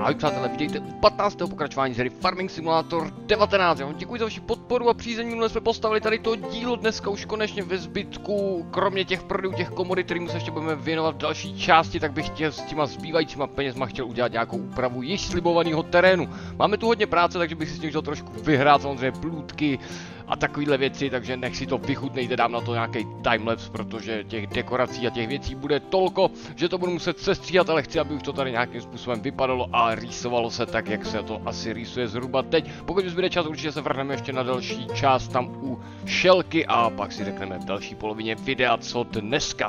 Ahoj přátelé, vítejte u 15. pokračování z hry Farming Simulator 19. Já vám děkuji za vaši podporu a přízeň. Minule jsme postavili tady to dílo, dneska už konečně ve zbytku, kromě těch prodejů, těch komodit, kterým se ještě budeme věnovat v další části, tak bych chtěl s těma zbývajícíma penězma chtěl udělat nějakou úpravu již slibovaného terénu. Máme tu hodně práce, takže bych si s tím chtěl trošku vyhrát, samozřejmě plůtky a takovéhle věci, takže nech si to vychutnejte, dám na to nějaký timelapse, protože těch dekorací a těch věcí bude tolko, že to budu muset sestříhat, ale chci, aby už to tady nějakým způsobem vypadalo a rýsovalo se tak, jak se to asi rýsuje zhruba teď. Pokud zbyde čas, určitě se vrhneme ještě na další část tam u šelky a pak si řekneme v další polovině videa, co dneska.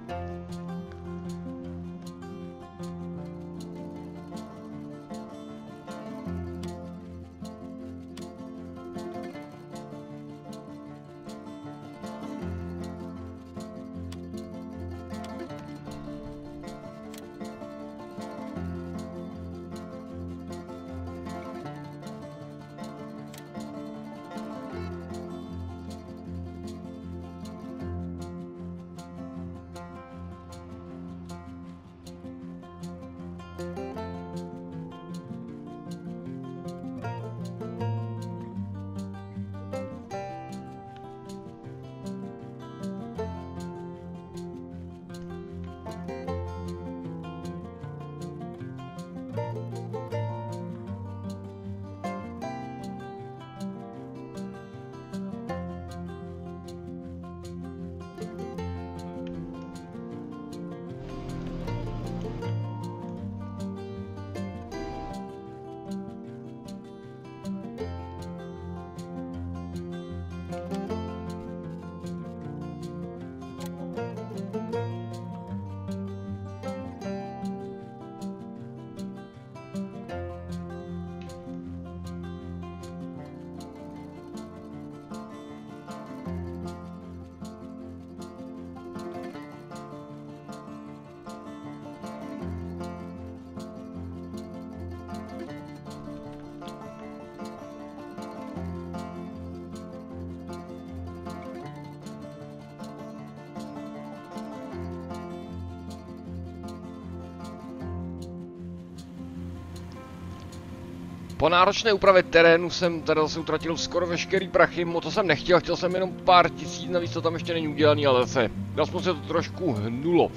Po náročné úpravě terénu jsem teda zase utratil skoro veškerý prachy, to jsem nechtěl, chtěl jsem jenom pár tisíc, navíc to tam ještě není udělaný, ale zase aspoň se to trošku hnulo.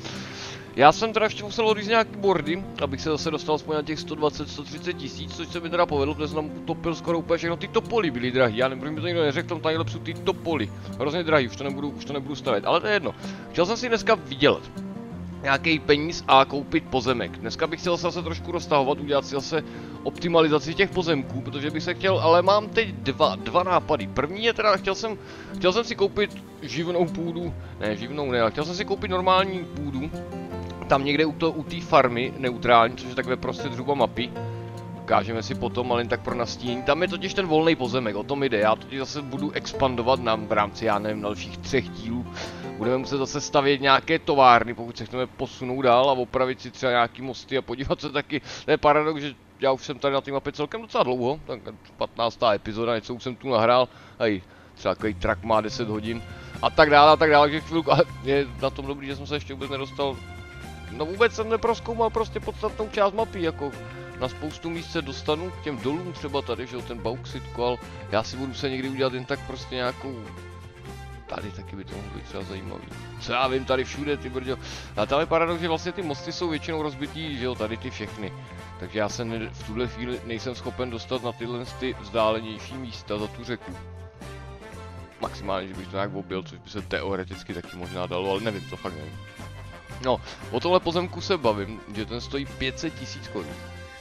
Já jsem teda ještě musel odříct nějaký boardy, abych se zase dostal aspoň na těch 120-130 tisíc, což se mi teda povedlo, protože jsem tam utopil skoro úplně všechno, ty topoly byly drahý, já nevím, proč mi to nikdo neřekl, tam timelapsu ty topoly, hrozně drahý, už to nebudu stavět, ale to je jedno. Chtěl jsem si dneska vydělat nějaký peníz a koupit pozemek. Dneska bych chtěl zase trošku roztahovat, udělat si zase optimalizaci těch pozemků, protože bych se chtěl, ale mám teď dva nápady. První je teda, chtěl jsem si koupit živnou půdu, ne živnou ne, ale chtěl jsem si koupit normální půdu, tam někde u té farmy neutrální, což je takové prostě zhruba mapy. Ukážeme si potom, ale jen tak pro nastínění. Tam je totiž ten volný pozemek, o tom jde. Já totiž zase budu expandovat v rámci, já nevím, dalších 3 dílů. Budeme muset zase stavět nějaké továrny, pokud se chceme posunout dál a opravit si třeba nějaký mosty a podívat se taky. To je paradox, že já už jsem tady na té mapě celkem docela dlouho, tak 15. epizoda, něco už jsem tu nahrál. Hej, třeba takový track má 10 hodin a tak dále, takže chvilku, ale je na tom dobrý, že jsem se ještě vůbec nedostal. No vůbec jsem neprozkoumal prostě podstatnou část mapy, jako na spoustu míst se dostanu k těm dolům třeba tady, že jo, ten bauxit koal. Já si budu se někdy udělat jen tak prostě nějakou... Tady taky by to mohlo být třeba zajímavý. Co já vím, tady všude ty brďo. A tam je paradox, že vlastně ty mosty jsou většinou rozbitý, že jo, tady ty všechny. Takže já se v tuhle chvíli nejsem schopen dostat na tyhle ty vzdálenější místa za tu řeku. Maximálně, že bych to nějak objel, což by se teoreticky taky možná dalo, ale nevím, to fakt nevím. No, o tomhle pozemku se bavím, že ten stojí 500 000 korun.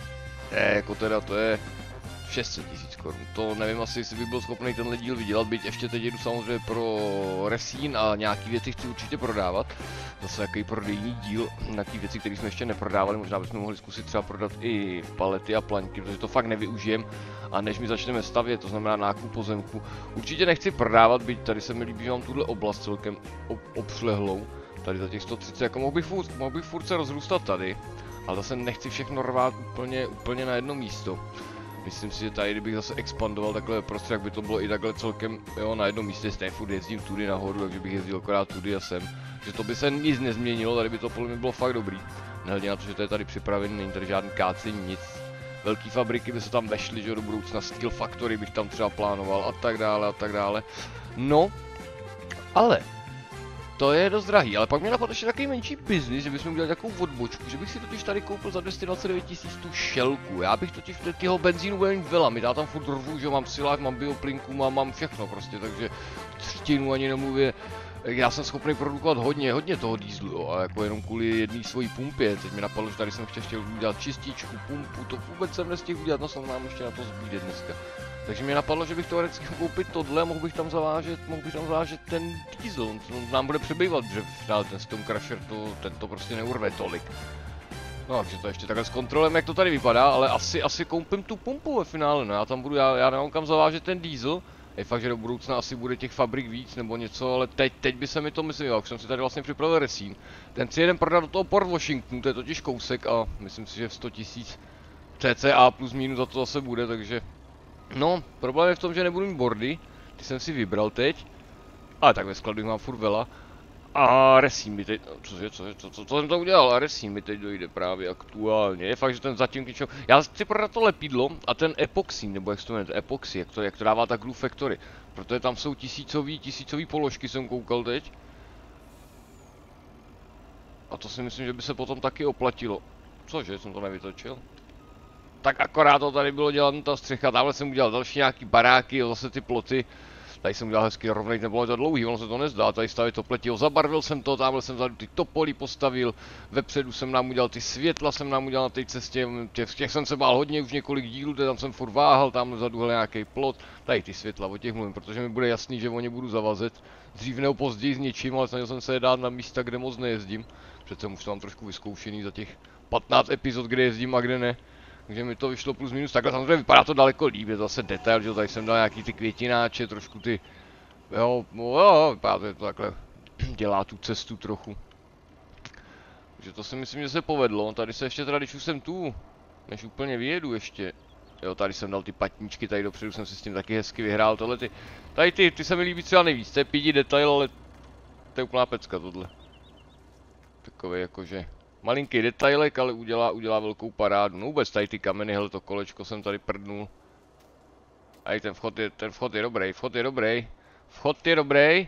Jako teda to je 600 000 korun. To nevím asi, jestli bych byl schopný tenhle díl vydělat, byť ještě teď jedu samozřejmě pro resín a nějaký věci chci určitě prodávat. Zase jaký prodejní díl, nějaký věci, které jsme ještě neprodávali, možná bychom mohli zkusit třeba prodat i palety a plaňky, protože to fakt nevyužijem. A než my začneme stavět, to znamená nákup pozemku, určitě nechci prodávat, byť tady se mi líbí, že mám tuhle oblast celkem obšlehlou. Tady za těch 130, jako mohl bych furt se rozrůstat tady, ale zase nechci všechno rvát úplně na jedno místo. Myslím si, že tady, kdybych zase expandoval takhle prostě, jak by to bylo i takhle celkem, jo, na jednom místě, stejně furt jezdím tudy nahoru, takže bych jezdil akorát tudy a sem. Že to by se nic nezměnilo, tady by to podle mě bylo fakt dobrý. Nehledě na to, že to je tady připravený, není tady žádný kácení, nic. velké fabriky by se tam vešly, že do budoucna Steel Factory bych tam třeba plánoval a tak dále a tak dále. No, ale to je dost drahý, ale pak mě napadl ještě takový menší biznis, že bychom udělali takovou odbočku, že bych si totiž tady koupil za 229 000 tu šelku. Já bych totiž v těho benzínu bude mít vela, mi dá tam furt rvu, že mám silák, mám bioplinku, mám všechno prostě, takže třtinu ani nemluvě. Já jsem schopný produkovat hodně toho dieselu, jo, a jako jenom kvůli jedné svojí pumpě. Teď mi napadlo, že tady jsem chtěl udělat čističku, pumpu, to vůbec jsem nestihl udělat, no jsem nám ještě na to zbýde dneska. Takže mi napadlo, že bych teoreticky koupit tohle a mohl bych tam zavážet ten diesel, on nám bude přebývat dřev, dál ten Stone Crusher, ten to prostě neurve tolik. No, takže to ještě takhle zkontrolujeme, jak to tady vypadá, ale asi koupím tu pumpu ve finále, no já nemám kam zavážet ten diesel. Je fakt, že do budoucna asi bude těch fabrik víc nebo něco, ale teď by se mi to myslel, už jsem si tady vlastně připravil resín. Ten si jeden prodat do toho Port Washingtonu, to je totiž kousek a myslím si, že 100 000 cca plus minus za to zase bude, takže... No, problém je v tom, že nebudu mít bordy, ty jsem si vybral teď, ale tak ve skladu mám furt vela. A resín mi teď, co jsem to udělal, a resín mi teď dojde právě aktuálně, je fakt, že ten zatím kyčel, já chci prodat to lepidlo a ten epoxy, nebo jak se to jmenuje, epoxy, jak to dává ta Glue Factory, protože tam jsou tisícový položky, jsem koukal teď. A to si myslím, že by se potom taky oplatilo. Cože, jsem to nevytočil? Tak akorát to tady bylo dělat ta střecha, tamhle jsem udělal další nějaký baráky, zase ty ploty. Tady jsem udělal hezky rovnej, nebylo to dlouhý, ono se to nezdá, tady stavit to pletivo, zabarvil jsem to, tamhle jsem vzadu ty topoly postavil, vepředu jsem nám udělal ty světla, jsem nám udělal na té cestě, těch jsem se bál hodně, už několik dílů, tam jsem furt váhal, tamhle vzadu nějaký plot, tady ty světla, o těch mluvím, protože mi bude jasný, že o ně budu zavazet, dřív nebo později s něčím, ale snažil jsem se je dát na místa, kde moc nejezdím, přece už to mám trošku vyzkoušený za těch 15 epizod, kde jezdím a kde ne. Takže mi to vyšlo plus minus takhle, samozřejmě vypadá to daleko líp, je to zase detail, že tady jsem dal nějaký ty květináče, trošku ty, jo, vypadá to, že to takhle dělá tu cestu trochu. Takže to si myslím, že se povedlo, tady se ještě teda, když už jsem tu, než úplně vyjedu ještě, jo, tady jsem dal ty patníčky, tady dopředu jsem si s tím taky hezky vyhrál, tohle ty se mi líbí třeba nejvíc, to je pidi detail, ale to je úplná pecka tohle. Takový jakože... Malinký detailek, ale udělá velkou parádu. No vůbec tady ty kameny, hele to kolečko jsem tady prdnul. A ten vchod je dobrý, vchod je dobrý.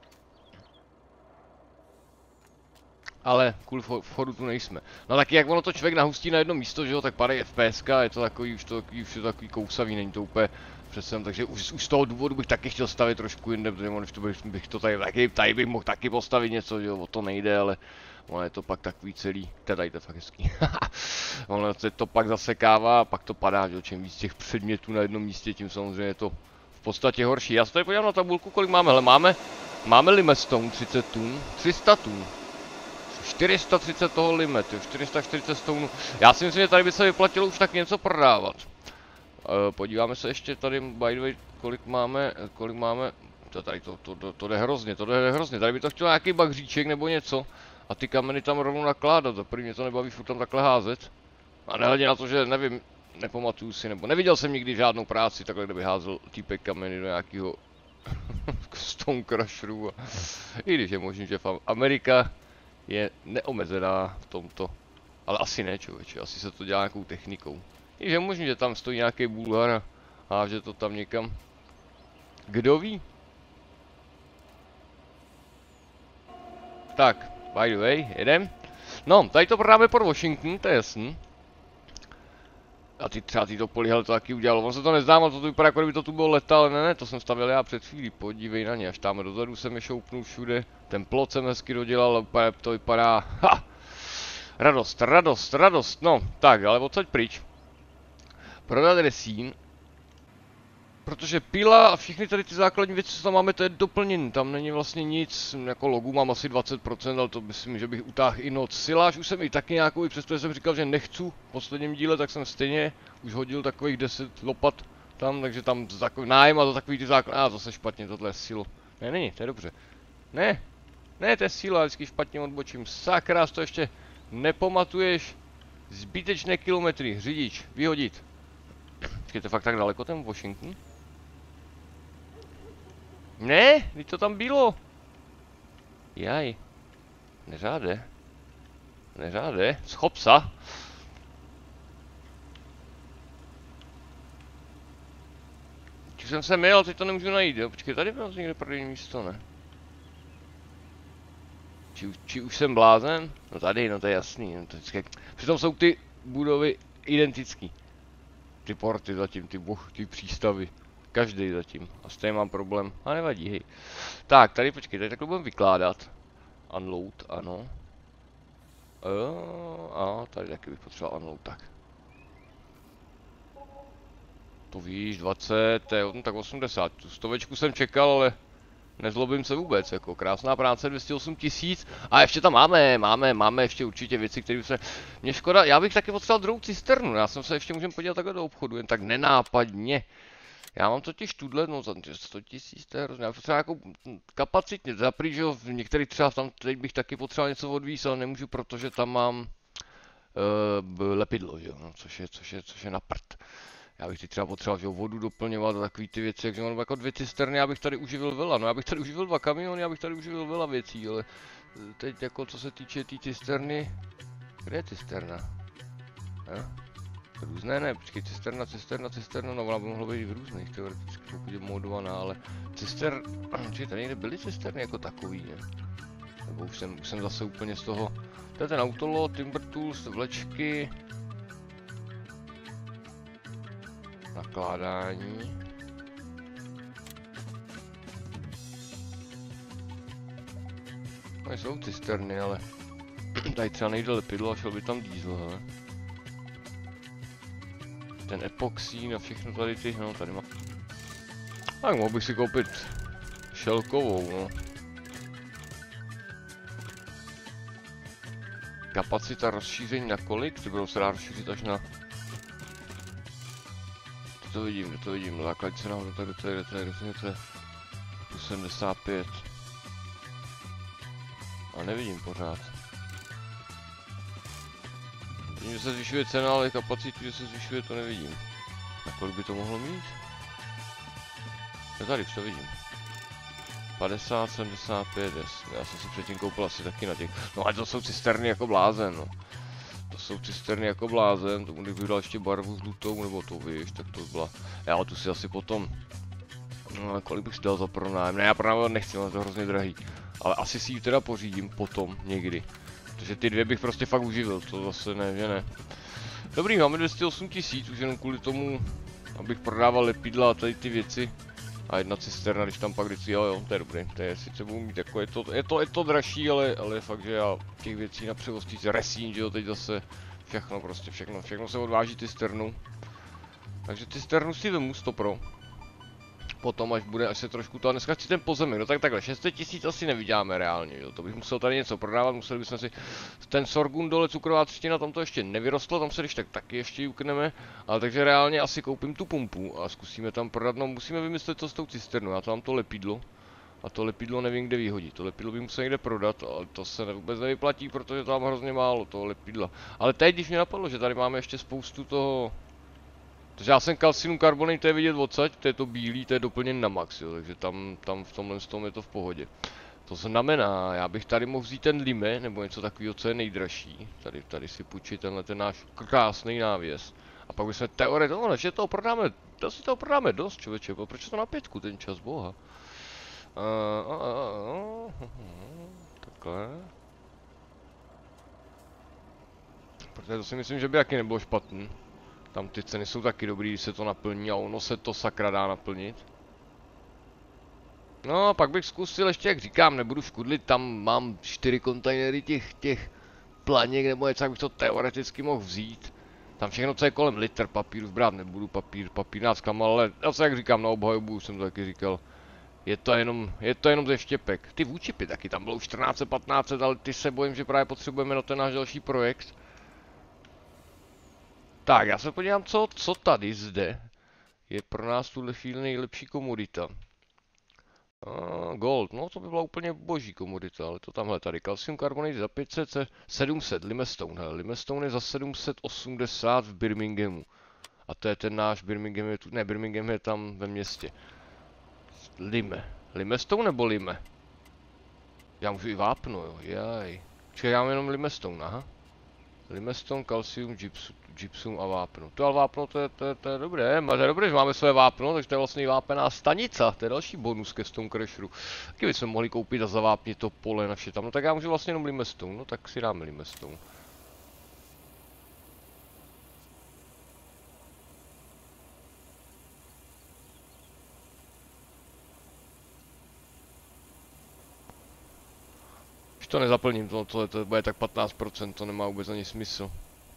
Ale kvůli vchodu tu nejsme. No taky jak ono to člověk nahustí na jedno místo, že jo, tak padají FPS, je to takový, už je to takový kousavý, není to úplně přesem, takže už z toho důvodu bych taky chtěl stavit trošku jinde, protože bych to tady bych mohl taky postavit něco, že jo, o to nejde, ale ono je to pak takový celý, tady to je fakt hezký. Ono se to pak zasekává a pak to padá, že jo, čím víc těch předmětů na jednom místě, tím samozřejmě je to v podstatě horší. Já se tady podívám na tabulku, kolik máme, hele, máme limestone 30 tun, 300 tun. 430 toho limet, 440 stonů. Já si myslím, že tady by se vyplatilo už tak něco prodávat. Podíváme se ještě tady, by the way, kolik máme. To jde hrozně, Tady by to chtělo nějaký bagříček nebo něco. A ty kameny tam rovnou nakládat, za první mě to nebaví furt tam takhle házet. A nehledě na to, že nevím, nepamatuju si, nebo neviděl jsem nikdy žádnou práci takhle, kde by házel týpek kameny do nějakého Stone Crusheru. I když je možný, že Amerika je neomezená v tomto, ale asi ne, člověče, asi se to dělá nějakou technikou. Je možný, že tam stojí nějaký Bulhar a háže to tam někam. Kdo ví? Tak, by the way, jedem. No, tady to prodáme Port Washington, to je jasný. A třeba ty topoly, hele, to taky udělalo. On se to nezdá, ale to vypadá, jako kdyby to tu bylo leta, ale ne, to jsem stavěl já před chvílí, podívej na ně, až tam dozadu jsem je šoupnul všude. Ten plot jsem hezky dodělal, ale to vypadá, ha! Radost, no, tak, ale odsaď pryč. Prodat resín. Protože pila a všechny tady ty základní věci, co tam máme, to je doplněný, tam není vlastně nic, jako logu mám asi 20%, ale to myslím, že bych utáhl i noc. Siláž už jsem i taky nějakou, přestože jsem říkal, že nechci v posledním díle, tak jsem stejně už hodil takových 10 lopat tam, takže tam takový nájem a to takový ty základní, zase špatně, tohle je silo. Ne, není, to je dobře. Ne, to je síla, vždycky špatně odbočím, sakra, to ještě nepamatuješ. Zbytečné kilometry, řidič, vyhodit. Počkejte, fakt tak daleko ten Washington? Ne, teď to tam bylo. Jaj. Neřáde. Schop sa. jsem se měl, teď to nemůžu najít, jo. Počkej, tady bylo někde prodejní místo, ne? Či už jsem blázen? No tady, no to je jasný. No to vždycky... Přitom jsou ty budovy identický. Ty porty zatím, ty přístavy. Každý zatím. A s tím mám problém. A nevadí, hej. Tak, tady počkej, tady takhle budeme vykládat. Unload, ano. A tady taky bych potřeboval unload, tak. To víš, 20, no tak 80. Tu stovečku jsem čekal, ale nezlobím se vůbec, jako krásná práce, 208 000. A ještě tam máme ještě určitě věci, které se... Mě škoda, já bych taky potřeboval druhou cisternu, já jsem se ještě můžeme podívat takhle do obchodu, jen tak nenápadně. Já mám totiž tuhle, no za 100 000, to je hrozně, já potřeba jako kapacitně, zaprý, že jo, v některých třeba tam teď bych taky potřeboval něco odvízt, ale nemůžu, protože tam mám lepidlo, že jo, no, což je na prd. Já bych teď třeba potřeboval, že jo, vodu doplňovat a takový ty věci, takže mám jako 2 cisterny, já bych tady uživil vila, no já bych tady uživil 2 kamiony, já bych tady uživil vila věcí, ale teď jako co se týče té cisterny, kde je cisterna? Jo? Různé ne, počkej, cisterna, no ona by mohla být v různých, teoreticky, pokud je modovaná, ale počkej, tady někde byly cisterny jako takový, ne? Nebo už jsem zase úplně z toho, to je ten autolot, timber tools, vlečky, nakládání. No jsou cisterny, ale tady třeba nejde lepidlo a šel by tam diesel, hele. Ten epoxy a všechno tady ty, no tady má. Tak mohl bych si koupit šelkovou, no. Kapacita rozšíření na kolik? Ty budou se dá rozšířit až na... To vidím, základní cena, to je 75. A nevidím pořád. Vidím, že se zvyšuje cena, ale kapacitu, že se zvyšuje, to nevidím. Na kolik by to mohlo mít? No tady už to vidím. 50, 75, já jsem si předtím koupil asi taky na těch. No ale to jsou cisterny jako blázen, no. To jsou cisterny jako blázen, tomu kdybych dal ještě barvu žlutou, nebo to víš, tak to byla. Já tu si asi potom... No, kolik bych si dal za pronájem? Ne, já pronájem nechci, ale to je hrozně drahý. Ale asi si ji teda pořídím potom, někdy. Protože ty 2 bych prostě fakt uživil, to zase ne, že ne. Dobrý, máme 208 000, už jenom kvůli tomu, abych prodával lepidla a tady ty věci. A 1 cisterna, když tam pak vždycky, jo, to je dobrý, to je sice budu mít jako, je to dražší, ale fakt, že já těch věcí na převoz resín, že jo, teď zase všechno prostě, všechno se odváží cisternou. Takže cisternu si vemu 100 pro. Potom až se trošku to, a dneska chci ten pozemek, no tak takhle, 600 000 asi nevyděláme reálně, jo, to bych musel tady něco prodávat, museli bychom si, ten sorghum dole, cukrová třtina, tam to ještě nevyrostlo, tam se když tak taky ještě jukneme, ale takže reálně asi koupím tu pumpu a zkusíme tam prodat, no musíme vymyslet co s tou cisternou, já to mám to lepidlo, a to lepidlo nevím kde vyhodit, to lepidlo bych musel někde prodat, ale to se vůbec nevyplatí, protože to mám hrozně málo, toho lepidla, ale teď když mě napadlo, že tady máme ještě spoustu toho. Takže já jsem kalcium karbonate, to je vidět odsaď, to je to bílý, to je doplněn na max, jo, takže tam v tomhle tom je to v pohodě. To znamená, já bych tady mohl vzít ten lime, nebo něco takového, co je nejdražší. Tady si půjčit tenhle ten náš krásný návěs. A pak bychom teoreticky, že toho prodáme dost, člověče, proč je to na 5 ten čas, boha. Takhle. Protože to si myslím, že by taky nebylo špatný. Tam ty ceny jsou taky dobrý, když se to naplní a ono se to sakra dá naplnit. No a pak bych zkusil ještě, jak říkám, nebudu škudlit, tam mám 4 kontejnery těch planěk nebo něco, jak bych to teoreticky mohl vzít. Tam všechno, co je kolem liter papíru, brát nebudu, papír nás klamal, ale zase jak říkám, na obhajobu už jsem to taky říkal. Je to jenom ze štěpek. Ty vůčipy taky, tam bylo už 14, 15, ale ty se bojím, že právě potřebujeme na ten náš další projekt. Tak, já se podívám, co tady zde je pro nás tuhle chvíli nejlepší komodita. Gold, no to by byla úplně boží komodita, ale to tamhle tady. Calcium carbonate za 500, 700, limestone, hele, limestone je za 780 v Birminghamu. A to je ten náš Birmingham, ne, Birmingham je tam ve městě. Limestone nebo lime? Já můžu i vápno, jo, jaj. Čekaj, já mám jenom limestone, aha. Limestone, kalcium, gypsum a vápno. To ale vápno, to je dobré, to je dobré, že máme své vápno, takže to je vlastně vápená stanice, to je další bonus ke Stone Crasheru. Taky bychom mohli koupit a zavápnit to pole naše tam, no tak já můžu vlastně jenom limestone, no tak si dáme limestone. Už to nezaplním, to bude tak 15%, to nemá vůbec ani smysl.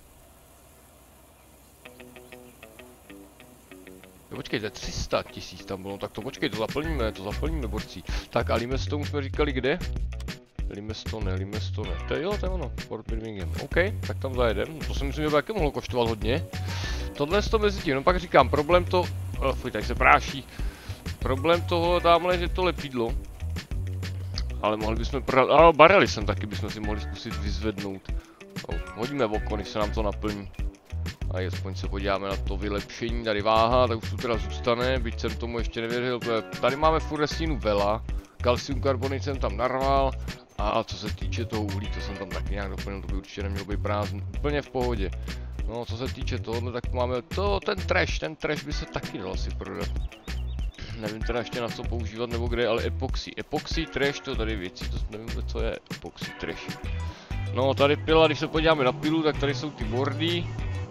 Jo, počkejte, 300 000 tam bylo, tak to počkej, to zaplníme borcí. Tak a limestone jsme říkali kde? Limestone. To je ono, Fort Birmingham. OK, tak tam zajedem, to si myslím, že by také mohlo koštovat hodně. Tohle to mezi tím, no pak říkám, problém to... fuj, tady se práší. Problém toho tamhle je to lepidlo. Ale mohli bychom barely sem taky bychom si mohli zkusit vyzvednout. Hodíme v oko, než se nám to naplní. A aspoň se podíváme na to vylepšení, tady váha, tak už tu teda zůstane, byť jsem tomu ještě nevěřil, tady máme furt restínu vela, kalcium karbonit jsem tam narval, a co se týče toho uhlí, to jsem tam taky nějak doplnil, to by určitě nemělo být prázdný, úplně v pohodě. No, co se týče tohohle, tak máme ten trash by se taky dal asi prodat. Nevím teda ještě na co používat nebo kde, ale epoxy trash, to tady věci, to nevím vůbec co je epoxy trash. No, tady pila, když se podíváme na pilu, tak tady jsou ty boardy.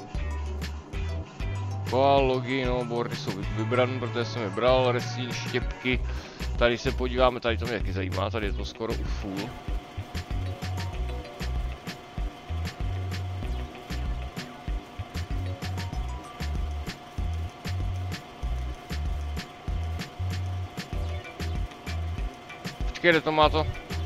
Logy, no, boardy jsou vybrané, protože jsem je bral, resín, štěpky. Tady se podíváme, tady to mě taky zajímá, tady je to skoro u full. Počkej, kde to má to?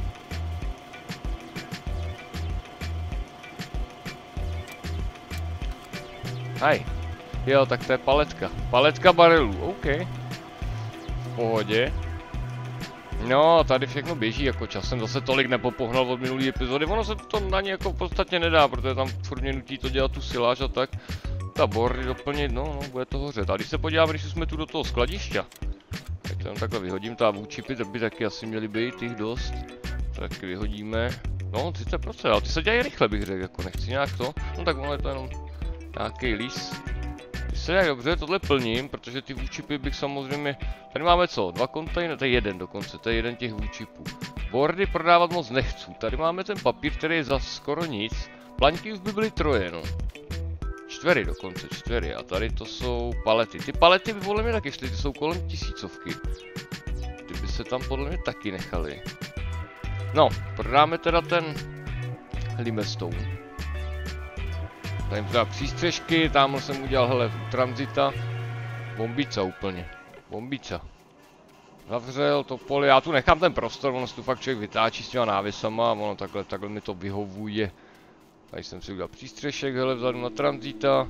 Hej. Jo, tak to je paletka. Paletka barelů, OK. V pohodě. No, tady všechno běží jako časem, zase tolik nepopohnal od minulý epizody. Ono se to na ně jako v podstatě nedá, protože tam furt mě nutí to dělat tu siláž a tak. Ta boardy doplnit, no, bude to hořet. A když se podíváme, když jsme tu do toho skladišťa, tak tam takhle vyhodím, ta vůčipy, by taky asi měly být, těch dost. Tak vyhodíme. No, 30%, ale ty se dělají rychle, bych řekl, jako nechci nějak to. No tak ono je to jenom nějaký lis. Jak dobře, tohle plním, protože ty vůčipy bych samozřejmě... Tady máme co? 2 kontejnery, to je jeden dokonce, to je jeden těch vůčipů. Boardy prodávat moc nechci, tady máme ten papír, který je za skoro nic. Plaňky už by byly 3, no. 4 dokonce, 4, a tady to jsou palety. Ty palety by podle mě taky šly, ty jsou kolem 1000. Ty by se tam podle mě taky nechali. No, prodáme teda ten limestone. Tady mám teda přístřežky, tamhle jsem udělal, hele, tranzita. Bombica úplně. Bombica. Zavřel to pole, já tu nechám ten prostor, ono se tu fakt člověk vytáčí s těma návěsama, ono takhle mi to vyhovuje. Tady jsem si udělal přístřešek, hele, vzadu na tranzita.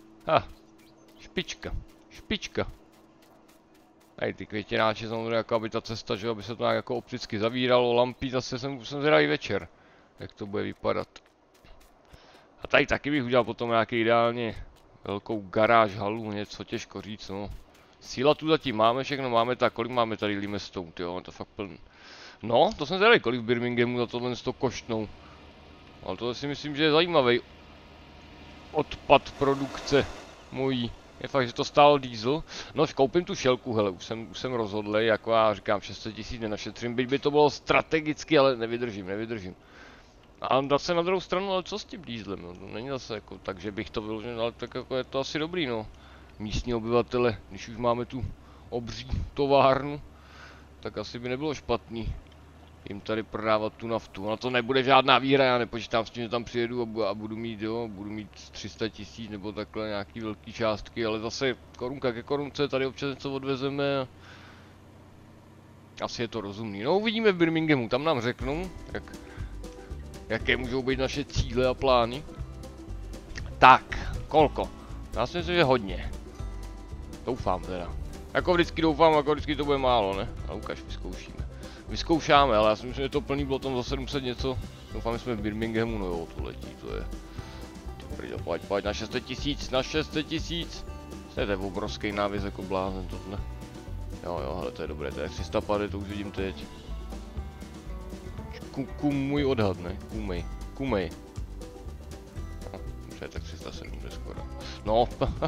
Špička. Tady ty květináče samozřejmě jako aby ta cesta, že aby se to nějak jako opticky zavíralo, lampy, zase jsem zvědavý večer, jak to bude vypadat. A tady taky bych udělal potom nějaký ideálně velkou garáž, halu, něco těžko říct, no. Síla tu zatím máme, všechno máme, tak kolik máme tady limestone, jo, to fakt plný. No, to jsem zvědavý, kolik v Birminghamu za tohle to koštnou. Ale to si myslím, že je zajímavý odpad produkce mojí. Je fakt, že to stálo diesel. No, koupím tu šelku, hele, už jsem rozhodlej, jako já říkám, 600 000 nenašetřím, byť by to bylo strategicky, ale nevydržím. A dá se na druhou stranu, ale co s tím dieselem, no, to není zase jako tak, že bych to vyložil, ale tak jako je to asi dobrý, no. Místní obyvatele, když už máme tu obří továrnu, tak asi by nebylo špatný jim tady prodávat tu naftu. Ale to nebude žádná výhra, já nepočítám s tím, že tam přijedu a budu mít 300 000 nebo takhle nějaký velký částky, ale zase korunka ke korunce, tady občas něco odvezeme a asi je to rozumný. No, uvidíme v Birminghamu, tam nám řeknou, jaké můžou být naše cíle a plány. Tak, kolko? Já si myslím, že hodně. Doufám teda. Jako vždycky doufám, jako vždycky to bude málo, ne? A ukáž, vyzkoušáme, ale já si myslím, že to plný bylo tam za 700 něco. Doufám, že jsme v Birminghamu, no jo, to letí, to je... Pojď na 600 000, To je obrovský návěs jako blázen tohle. Jo, hele, to je dobré, to je 350, to už vidím teď. Můj odhad, ne? Kumej. No. tak 307 skoro. No,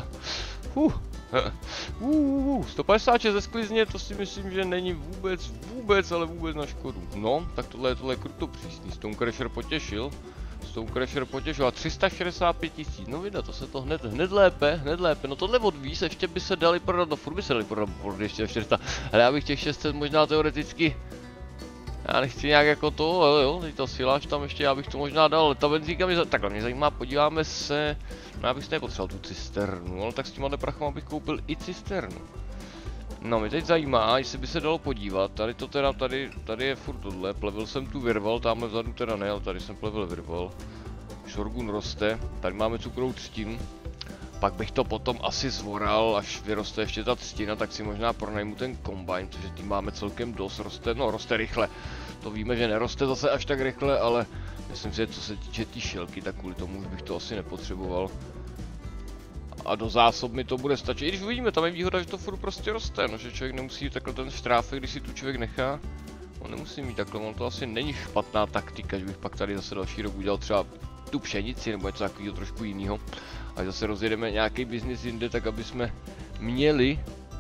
156 ze sklizně, to si myslím, že není vůbec, ale vůbec na škodu. No, tak tohle je kruto přísný, Stone Crusher potěšil. A 365 000, no vida, to se to hned lépe, no tohle odvíz, ještě by se dali prodat, no furt by se dali prodat ještě 400, ale já bych těch 600 možná teoreticky, já nechci nějak jako to, ale jo, teď ta siláč tam ještě, já bych to možná dal, ale ta benzínka mě zajímá, podíváme se, no já bych si nepotřeboval tu cisternu, ale tak s těma prachama bych koupil i cisternu. No, mě teď zajímá, jestli by se dalo podívat, tady to teda, tady je furt tohle, plevil jsem tu virval, tamhle vzadu teda ne, ale tady jsem plevil virval. Šorgun roste, tady máme cukrovou třtinu, pak bych to potom asi zvoral, až vyroste ještě ta třtina, tak si možná pronajmu ten kombajn, protože tím máme celkem dost, roste rychle. To víme, že neroste zase až tak rychle, ale myslím si, že co se týče té šelky, tak kvůli tomu už bych to asi nepotřeboval. A do zásob mi to bude stačit, i když uvidíme, tam je výhoda, že to furt prostě roste, no, že člověk nemusí takhle ten štráfek, když si tu člověk nechá. On nemusí mít takhle, on to asi není špatná taktika, že bych pak tady zase další rok udělal třeba tu pšenici nebo něco takového trošku jiného. A zase rozjedeme nějaký biznis jinde, tak aby jsme měli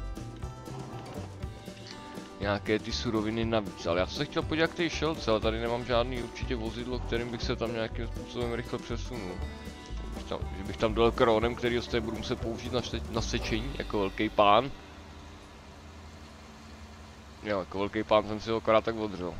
nějaké ty suroviny navíc. Ale já to se chtěl podívat k té šelce, ale tady nemám žádný určitě vozidlo, kterým bych se tam nějakým způsobem rychle přesunul. Že bych tam dal kronem, který budu muset použít na sečení, jako velký pán. Jo, jako velký pán jsem si ho akorát tak odřel.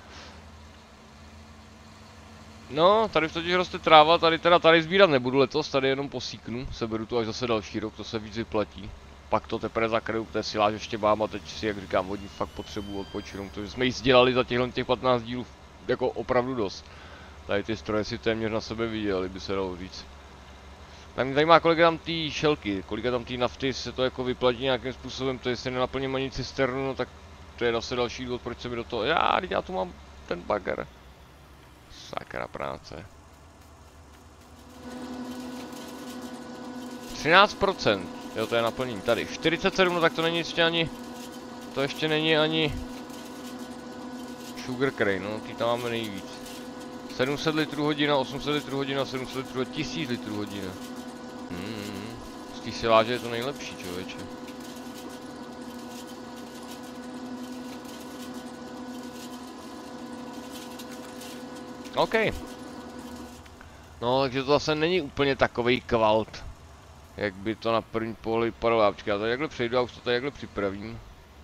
No, tady totiž roste tráva, tady sbírat nebudu letos, tady jenom posíknu, seberu to až zase další rok, to se víc vyplatí. Pak to teprve zakryju, té siláž ještě mám a teď si, jak říkám, vodní fakt potřebuji odpočinout, protože jsme jí dělali za těch 15 dílů jako opravdu dost. Tady ty stroje si téměř na sebe viděli, by se dalo říct. Tak mě zajímá, kolik je tam té šelky, kolik je tam té nafty, se to jako vyplatí nějakým způsobem, to jestli nenaplním ani cisternu, no tak to je zase další důvod, proč se mi do toho, já tu mám ten bager. Sakra práce. 13%, jo, to je naplnění tady. 47, no tak to není ještě ani, to ještě není ani Sugar Crane, no, ty tam máme nejvíc. 700 litrů hodina, 800 litrů hodina, 700 litrů hodina, 1000 litrů hodina. Z té siláže je to nejlepší, člověče. OK. No, takže to zase není úplně takovej kvalt, jak by to na první pohled vypadalo. Já tady takhle přejdu a už to tady takhle připravím.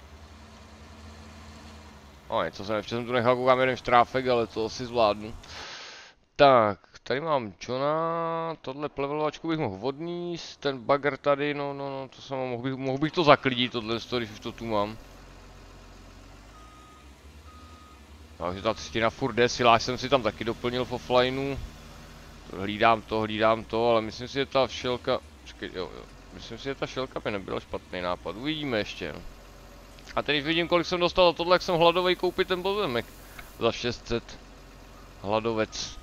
O, něco jsem tu nechal, koukám jeden štráfek, ale to asi zvládnu. Tak, tady mám Johna, tohle plevelovačku bych mohl odníst, ten bagger tady, no, to jsem mohl bych to zaklidit, tohle, když už to tu mám. Takže ta třtina furt jde, siláž jsem si tam taky doplnil v offlineu. Hlídám to, ale myslím si, že ta šelka, počkej, jo, myslím si, že ta šelka by nebyla špatný nápad, uvidíme ještě, no. A teď vidím, kolik jsem dostal za tohle, jak jsem hladovej koupit ten pozemek. Za 600. Hladovec,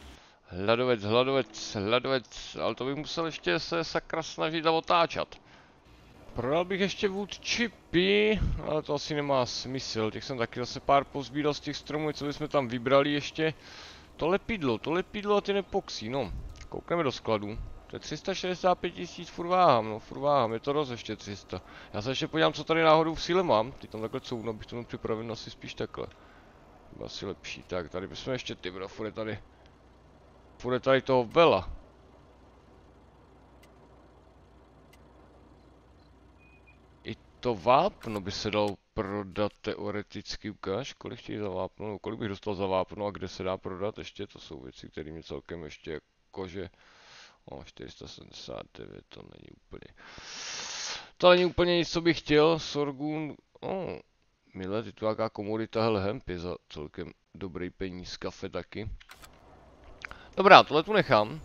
ale to bych musel ještě se sakra snažit a otáčat. Prodal bych ještě wood chipy, ale to asi nemá smysl, těch jsem taky zase pár pozbíral z těch stromů, co bychom tam vybrali ještě. To lepidlo a ty epoxy, no. Koukneme do skladu. To je 365 000, furt váhám, je to dost ještě 300. Já se ještě podívám, co tady náhodou v síle mám, teď tam takhle couvnu, abych to měl připraven asi spíš takhle. Bylo asi lepší, tak tady bychom ještě ty bro, furt je tady toho vela. I to vápno by se dalo prodat teoreticky, ukáž, kolik chtějí za vápno, no, kolik bych dostal za vápno a kde se dá prodat ještě, to jsou věci, které mě celkem ještě jakože... O, 479, to není úplně nic, co bych chtěl, Sorgun, milé, ty tu jaká komodita, hele, hemp je za celkem dobrý peníz, kafe taky. Dobrá, tohle tu nechám.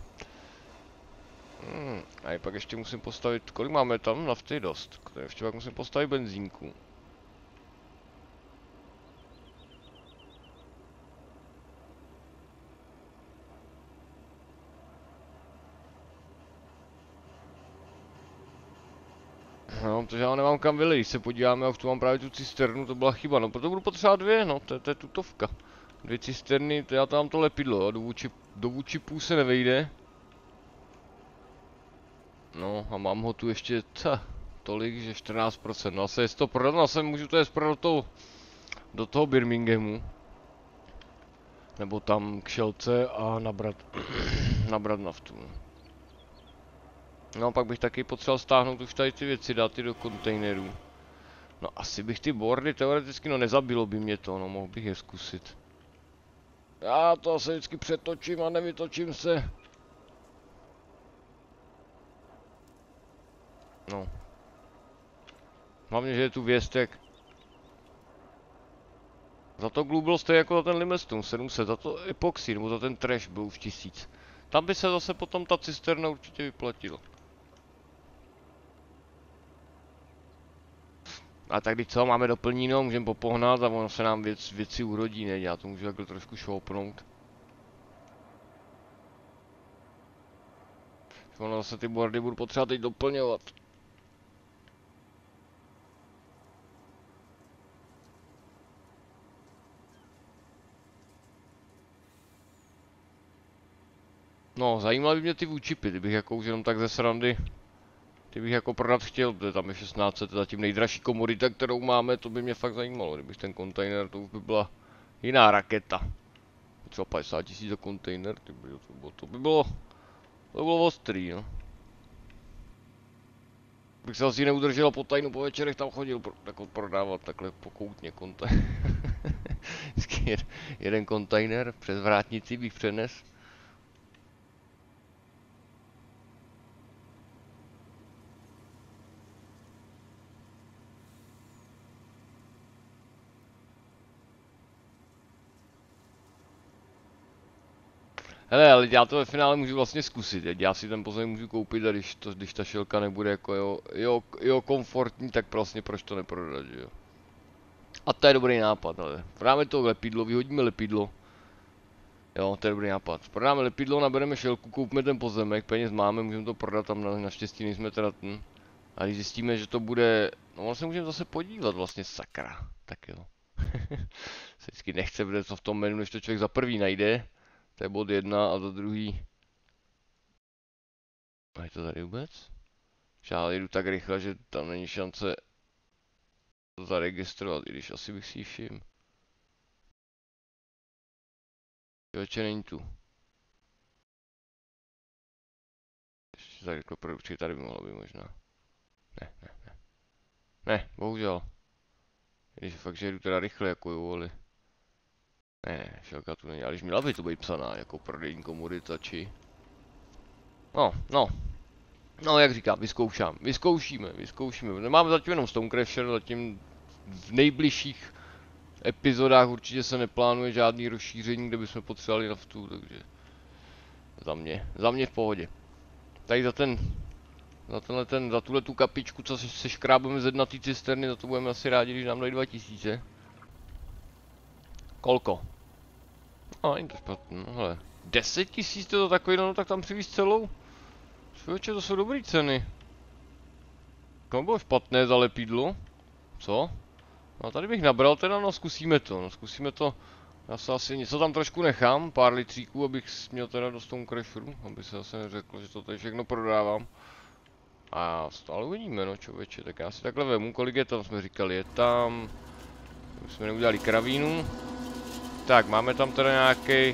A pak ještě musím postavit, kolik máme tam nafty dost, ještě pak musím postavit benzínku. No, protože já nemám kam vylejt, když se podíváme, a už tu mám právě tu cisternu, to byla chyba, no proto budu potřebovat 2, no, to je tutovka. 2 cisterny, to já tam to lepidlo, a do vůčipů se nevejde. No a mám ho tu ještě tolik, že 14%. No asi je to prodat, no asi můžu to je prodat do toho Birminghamu. Nebo tam k šelce a nabrat naftu. No pak bych taky potřeboval stáhnout už tady ty věci, dát ty do kontejnerů. No asi bych ty boardy teoreticky, no nezabilo by mě to, no mohl bych je zkusit. Já to se vždycky přetočím a nevytočím se. No. Hlavně, že je tu věstek. Za to glue bylo stejně jako za ten limestone 700, za to epoxy, nebo za ten trash byl už 1000. Tam by se zase potom ta cisterna určitě vyplatila. A tak když co, máme doplníno, můžeme popohnat a ono se nám věci urodí, ne? Já to můžu takhle trošku šoupnout. Ono zase ty boardy budu potřebovat teď doplňovat. No, zajímaly by mě ty vůčipy, kdybych jako už jenom tak ze srandy. Ty bych jako prodat chtěl, protože tam je 1600, to je zatím nejdražší komodita, kterou máme, to by mě fakt zajímalo, kdybych ten kontejner, to už by byla jiná raketa. Třeba 50 000 za kontejner, to by bylo ostrý, no. Bych se asi neudržel a po tajnu po večerech tam chodil prodávat takhle pokoutně kontejner. Vždycky jeden kontejner přes vrátnici bych přenes. Hele, ale já to ve finále můžu vlastně zkusit, já si ten pozemek můžu koupit a když ta šelka nebude jako jo komfortní, tak vlastně proč to neprodat, že jo. A to je dobrý nápad, ale prodáme to lepidlo, vyhodíme lepidlo. Jo, to je dobrý nápad. Prodáme lepidlo, nabereme šelku, koupíme ten pozemek, peněz máme, můžeme to prodat, tam naštěstí nejsme teda ten. A když zjistíme, že to bude, no vlastně můžeme zase podívat vlastně, sakra, tak jo. Se vždycky nechce, protože co v tom menu, než to člověk za prvý najde. To je bod 1 a za druhý. A je to tady vůbec? Já jedu tak rychle, že tam není šance to zaregistrovat, i když asi bych si ji všiml. Člověče, není tu. Ještě tady rychle produkci, tady by mohlo být možná. Ne. Ne, bohužel. Když fakt, že jedu teda rychle, jako jo, ale... Ne, šelka tu není, ale když měla by to být psaná, jako prodejní komodita, či... No, jak říkám, vyzkoušíme. Máme zatím jenom Stonecrasher, zatím v nejbližších epizodách určitě se neplánuje žádný rozšíření, kde bychom potřebovali naftu, takže... Za mě v pohodě. Tady za tuhle tu kapičku, co se škrábeme ze dna té cisterny, za to budeme asi rádi, když nám dají 2000. Kolko? No, není to špatný, no hele. 10 000 to takový, no tak tam přivíz celou. Člověče, to jsou dobrý ceny. To bylo špatné za lepidlo. Co? No tady bych nabral teda, no zkusíme to. Já se asi něco tam trošku nechám, pár litříků, abych měl teda do Stonecrasheru, aby se zase neřeklo, že to tady všechno prodávám. A stále uvidíme, no člověče, tak já si takhle vemu, kolik je tam, jsme říkali, je tam... Už jsme neudělali kravínu. Tak, máme tam teda nějakých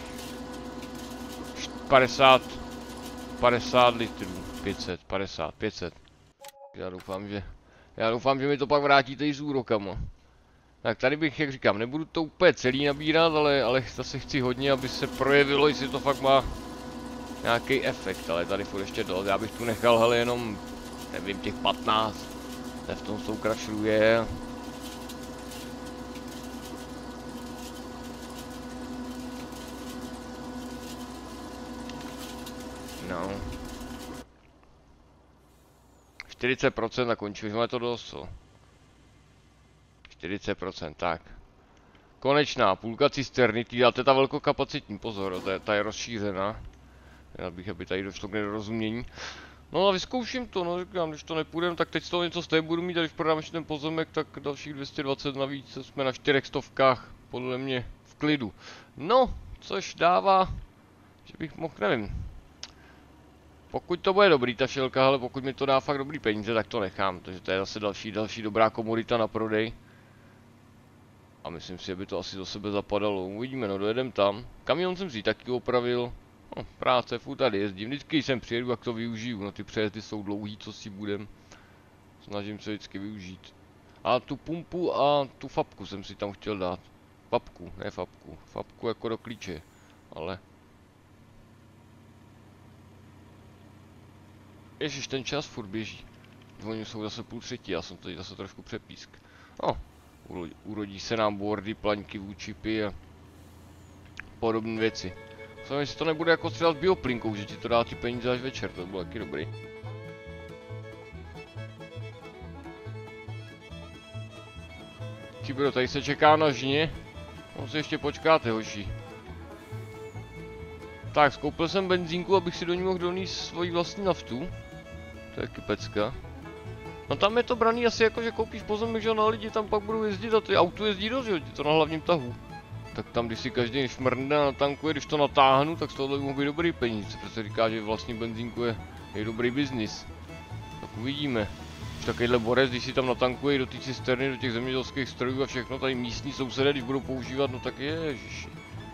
50 litrů, 500. Já doufám, že mi to pak vrátíte i s úrokama. Tak tady bych, jak říkám, nebudu to úplně celý nabírat, ale zase chci hodně, aby se projevilo, jestli to fakt má nějaký efekt, ale tady furt ještě dost, já bych tu nechal, hele, jenom, nevím, těch 15, to v tom Stonecrasheru je. No. 40% a končili jsme to dost, co? 40%, tak. Konečná, půlka cisterny, a to je ta velkokapacitní, pozor, ta je rozšířená. Já bych, aby tady došlo k nedorozumění. No a vyzkouším to, no říkám, když to nepůjde, tak teď z toho něco stejně budu mít, a když prodám ještě ten pozemek, tak dalších 220 navíc, jsme na 400, podle mě v klidu. No, což dává, že bych mohl, nevím. Pokud to bude dobrý ta šelka, ale pokud mi to dá fakt dobrý peníze, tak to nechám. Takže to je zase další dobrá komodita na prodej. A myslím si, že by to asi do sebe zapadalo. Uvidíme, no dojedem tam. Kamion jsem si taky opravil. No, práce, furt tady jezdím. Vždycky jsem přijedu, jak to využiju. No ty přejezdy jsou dlouhý, co si budem. Snažím se vždycky využít. A tu pumpu a tu fapku jsem si tam chtěl dát. Fapku, ne fapku. Fapku jako do klíče. Ale... Ježiš, ten čas furt běží. Oni jsou zase 2:30, já jsem tady zase trošku přepísk. No, urodí se nám boardy, plaňky, vůčipy a podobné věci. Samozřejmě, jestli to nebude jako střílet s bioplinkou, že ti to dá ty peníze až večer, to by bylo taky dobrý. Kybro, tady se čeká na žně. No si ještě počkáte, hoši. Tak, skoupil jsem benzínku, abych si do ní mohl donést svoji vlastní naftu. To je pecka. No tam je to braný asi jako, že koupíš pozemek, že na lidi tam pak budou jezdit a ty auto jezdí dost, že to na hlavním tahu. Tak tam, když si každý šmrne a natankuje, když to natáhnu, tak z tohohle mohou být dobrý peníze. Protože říká, že vlastní benzínku je dobrý biznis. Tak uvidíme. Už takovýhle borec, když si tam natankuje do té cisterny, do těch zemědělských strojů a všechno, tady místní sousedé, když budou používat, no tak ježiši.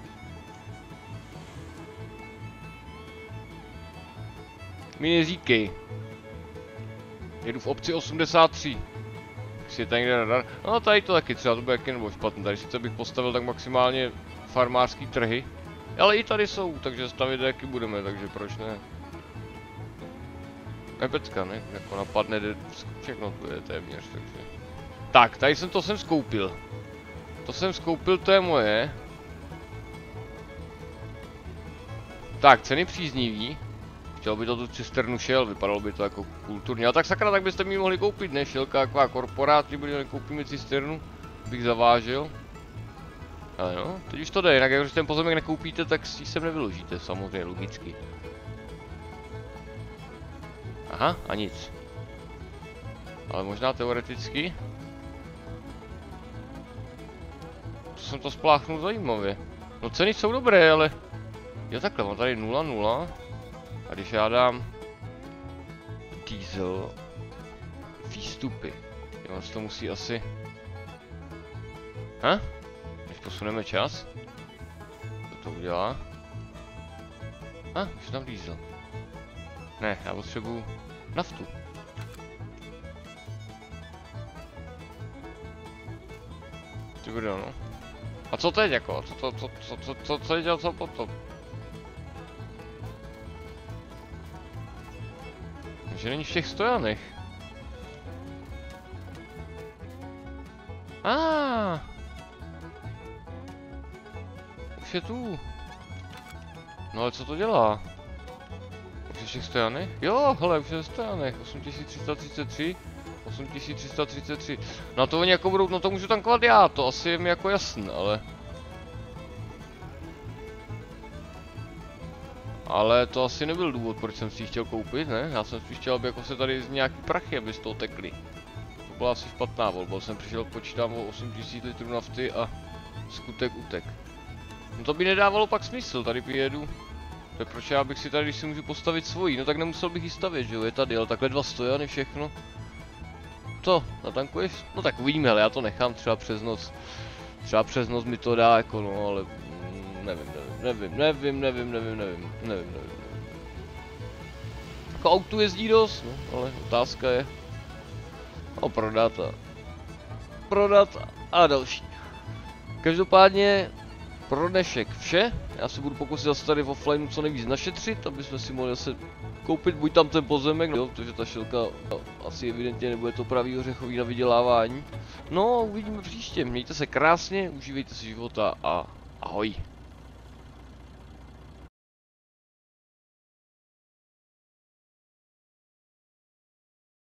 Mi neříkej. Jedu v obci 83. Si je tady někde radar. No tady to taky třeba, to bude jaký nebo špatný. Tady sice bych postavil tak maximálně farmářský trhy. Ale i tady jsou, takže stavit jaký budeme, takže proč ne? Nepecka, ne? Jako napadne, všechno tu je téměř, takže... Tak, tady jsem skoupil. To je moje. Tak, ceny příznivý. Chtěl by to tu cisternu šel, vypadalo by to jako kulturně, ale tak sakra, tak byste mi mohli koupit, ne? Šelka taková korporát, že bude nekoupíme cisternu, bych zavážil. Ale no, teď už to jde, jinak když ten pozemek nekoupíte, tak si sem nevyložíte, samozřejmě, logicky. Aha, a nic. Ale možná teoreticky. To jsem to spláchnul zajímavě. No ceny jsou dobré, ale... Jo takhle, mám tady 0,0. A když já dám diesel výstupy, jo, to musí asi... Když posuneme čas, to udělá. Už tam diesel. Ne, já potřebuju naftu. Ty bude, no. A co teď jako? Co je dělat co potom? Že není v těch stojanech. Už je tu. No ale co to dělá? Už je v těch stojanech? Jo, hele, už je ve stojanech. 8333. 8333. No to oni jako budou, no to můžu tankovat já, to asi je mi jako jasný, ale... Ale to asi nebyl důvod, proč jsem si ji chtěl koupit, ne? Já jsem spíš chtěl, aby jako se tady z nějaký prachy, aby z toho tekly. To byla asi špatná volba, jsem přišel, počítám o 8000 litrů nafty a skutek utek. No to by nedávalo pak smysl, tady vyjedu. Tak proč já bych si tady, když si můžu postavit svojí, no tak nemusel bych ji stavět, že jo, je tady, ale takhle 2 stojany, všechno. To, natankuješ? No tak uvidíme, ale já to nechám třeba přes noc. Třeba přes noc mi to dá, jako no, ale... Nevím. Jako auto jezdí dost, no, ale otázka je... No, prodat a další. Každopádně pro dnešek vše. Já se budu pokusit zase tady v offlineu co nejvíc našetřit, aby jsme si mohli zase koupit buď tam ten pozemek, jo, protože ta šelka asi evidentně nebude to pravý ořechový na vydělávání. No, uvidíme příště. Mějte se krásně, užívejte si života a ahoj.